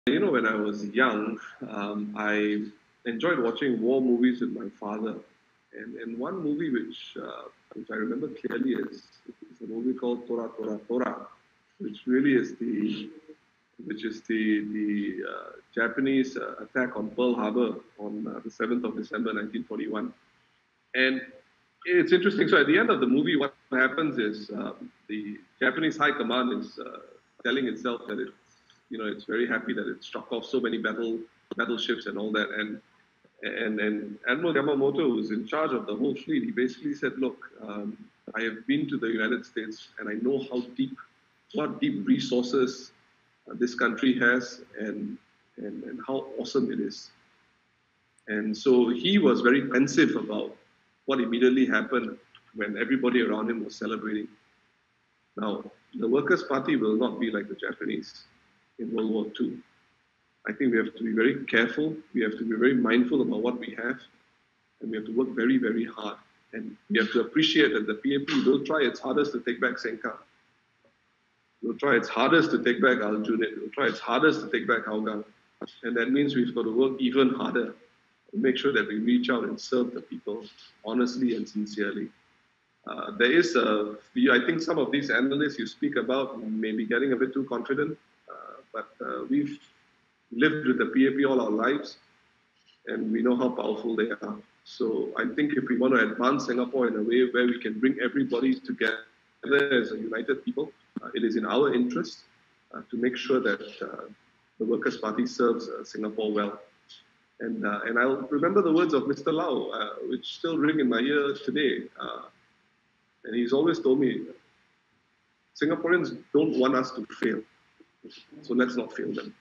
When I was young, I enjoyed watching war movies with my father. And one movie which I remember clearly is a movie called Tora Tora Tora, which really is the Japanese attack on Pearl Harbor on the 7th of December 1941. And it's interesting. So at the end of the movie, what happens is the Japanese High Command is telling itself that it's very happy that it struck off so many battleships and all that. And Admiral Yamamoto, who's in charge of the whole fleet, he basically said, "Look, I have been to the United States and I know what deep resources this country has, and how awesome it is." And so he was very pensive about what immediately happened when everybody around him was celebrating. Now, the Workers' Party will not be like the Japanese in World War II. I think we have to be very careful. We have to be very mindful about what we have, and we have to work very, very hard. And we have to appreciate that the PAP will try its hardest to take back Sengkang. It will try its hardest to take back Aljunied. It will try its hardest to take back Hougang. And that means we've got to work even harder to make sure that we reach out and serve the people honestly and sincerely. I think some of these analysts you speak about may be getting a bit too confident, but we've lived with the PAP all our lives, and we know how powerful they are. So I think if we want to advance Singapore in a way where we can bring everybody together as a united people, it is in our interest to make sure that the Workers' Party serves Singapore well. And I'll remember the words of Mr. Lau, which still ring in my ear today. And he's always told me, Singaporeans don't want us to fail, so let's not fail them.